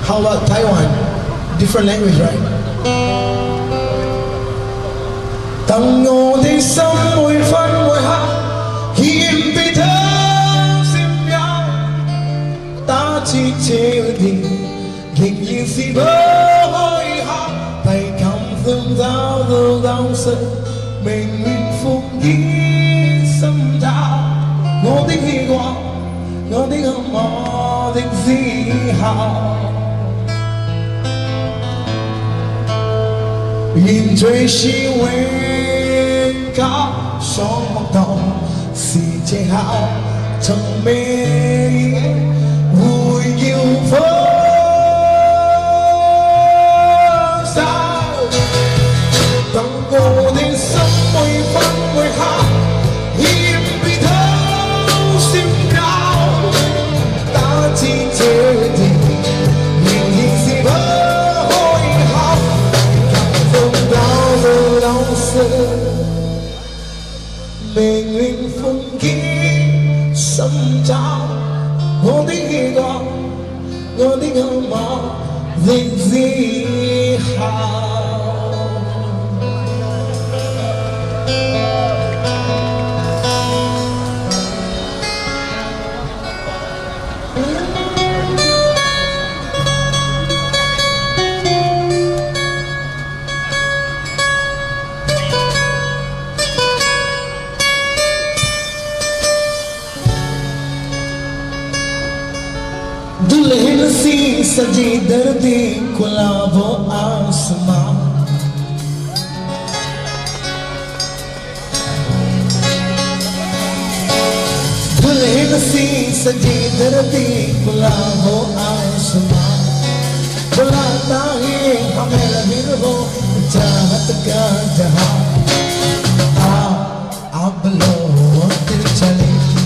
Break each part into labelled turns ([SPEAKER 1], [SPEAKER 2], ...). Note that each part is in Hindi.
[SPEAKER 1] How about Taiwan? Different language, right? Tặng ngô thì sông mùi phân mùi hạ hiếm vì thơ xiêm nhau ta chỉ chê đi nghịch như si bơ hối hạ tay cầm thương giáo lưu đau sân mình phúc ghi xâm đau ngô tính hi qua ngô tính hâm mò tính gì hào nhìn追希望cao sống mặc đồng xì chế hào chẳng mê vui nhiều phố sao tặng cô đến sông môi phân môi hạ hiếm vì thâu xinh đau ta chỉ chế tình nhìn nhìn gì bơ hối hả đau sơ mình linh phong ký sâm trao ngô tính hi gò ngô tính hâm mò dịch gì hào दुल्हन सी सजी दर्दी गुलाबो आसमां दुल्हन सी सजी दर्दी गुलाबो आसमां बुलाता है हमें लबीर हो चाहत का जहां अब लौट चले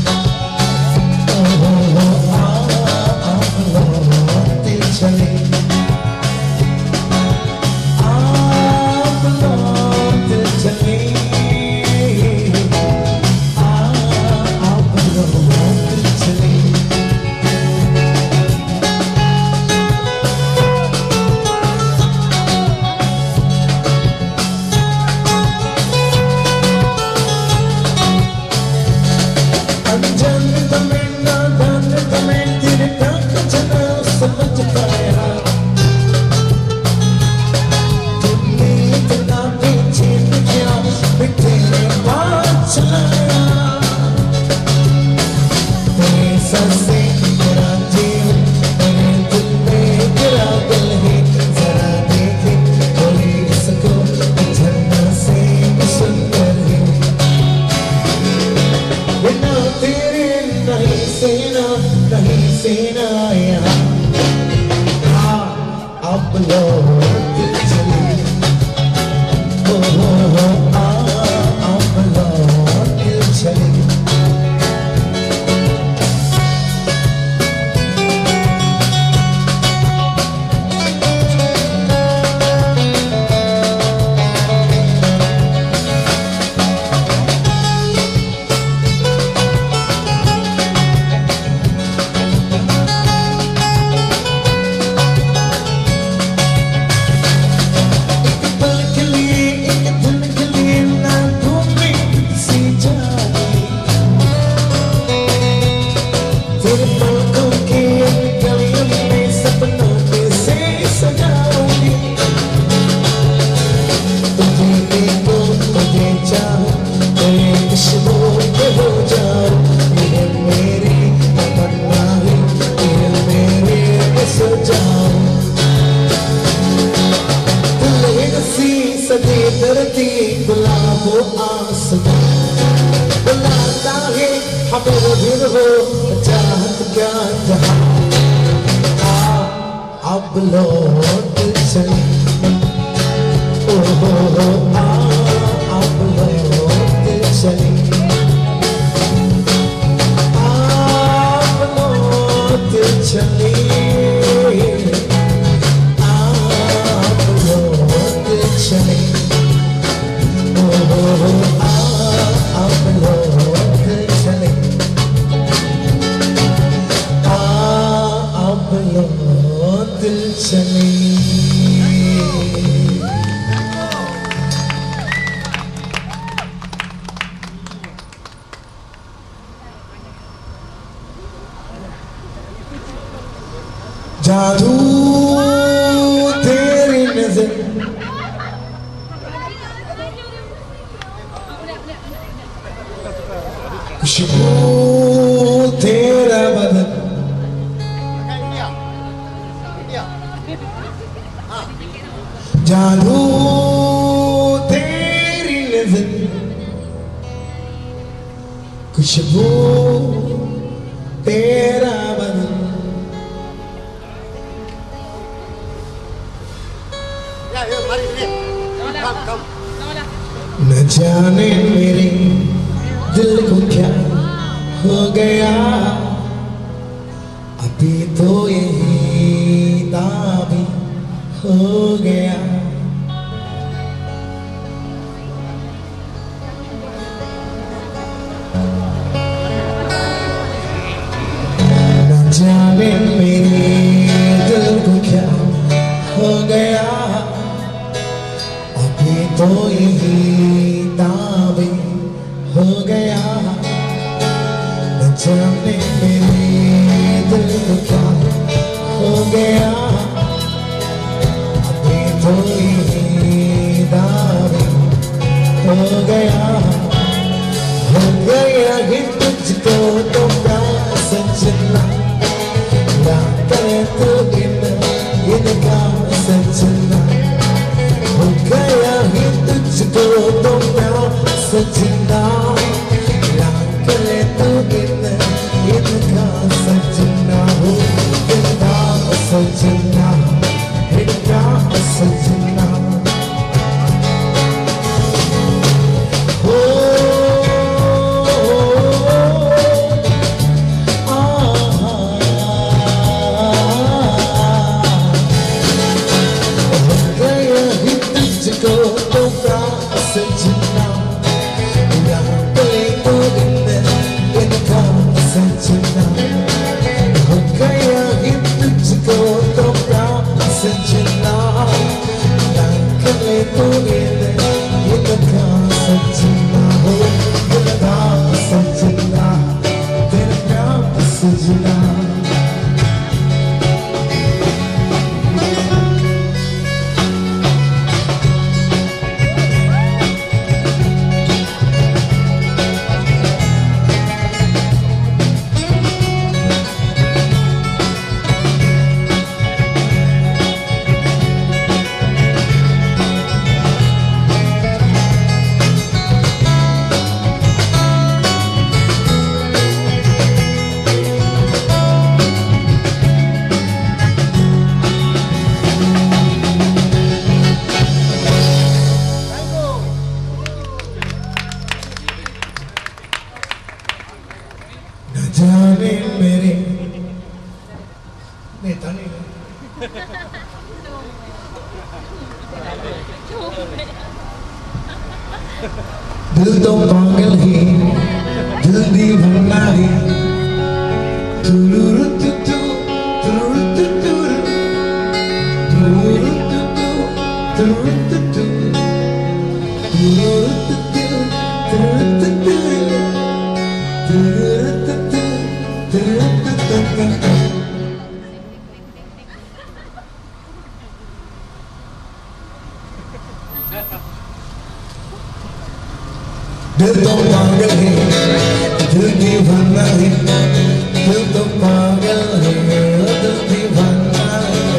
[SPEAKER 1] गुलाबो आसमां बुलाता है हमें लबीर हो चाहत का जहां अब लौट चले अब लौट चले अब लौट चले अब लौट चले अब लौट चले अब लौट दिल चले जादू तेरी नजर खुशबू तेरा बदन जादू तेरी नजर खुशबू तेरा बदन न जाने मेरे दिल को क्या हो गया अभी तो यही दाबी हो गया न जाने मेरे दिल को क्या हो गया तो यही दावे हो गया न जाने मेरे दिल को क्या हो गया अभी तो यही दावे हो गया कि तुझको तो प्यार सजना ना करे तो इनका सजना हो गया ही तुझको तो प्यार सजना ना करे तो इनका सजना हो इनका सजना इनका सजना हो सजना या कोई तो इनका सजना हो गया ही तुझको तो प्यार सजना या कोई तो इनका सजना हो इनका सजना तेरा प्यार सजना जाने मेरे नेता नहीं दिल तो पागल ही दिल दीवाना ही तुरुरुतुतु तुरुरुतुतु तुरुरुतुतु तुरुरुतुतु तुरुरुतुतु तुरुरुतुतु दिल तो पागल है दिल दीवाना है दिल तो पागल है दिल दीवाना है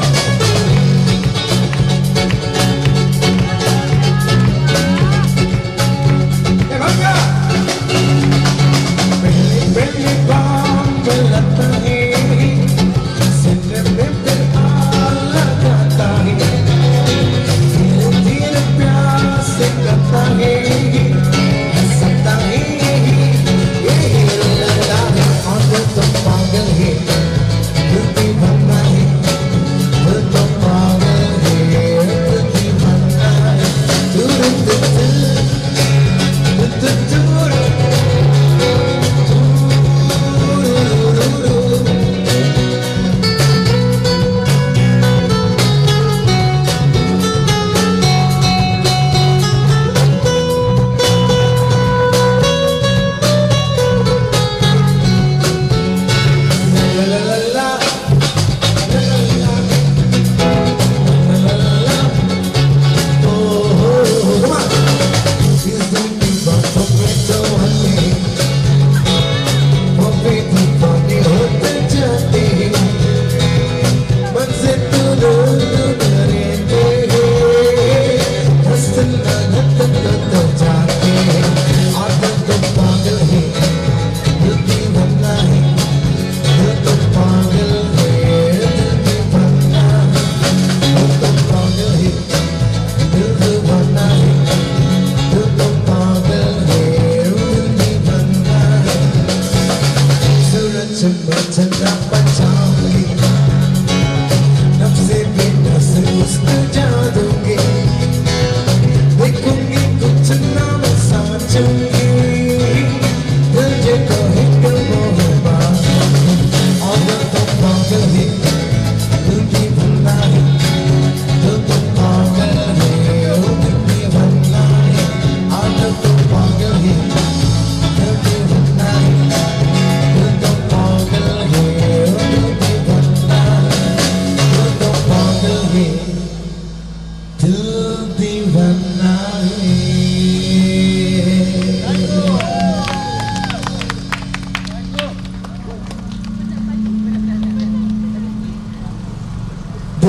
[SPEAKER 1] पहली पहली बार चलता है सिर में फिर लगाता है धीरे धीरे प्यार से करता है पागल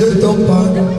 [SPEAKER 1] topan